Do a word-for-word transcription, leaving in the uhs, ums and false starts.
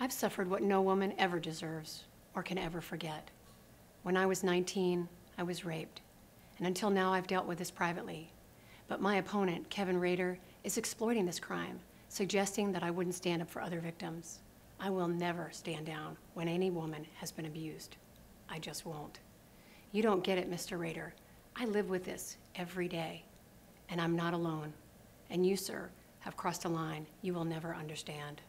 I've suffered what no woman ever deserves or can ever forget. When I was nineteen, I was raped, and until now I've dealt with this privately. But my opponent, Kevin Rader, is exploiting this crime, suggesting that I wouldn't stand up for other victims. I will never stand down when any woman has been abused. I just won't. You don't get it, Mister Rader. I live with this every day, and I'm not alone. And you, sir, have crossed a line you will never understand.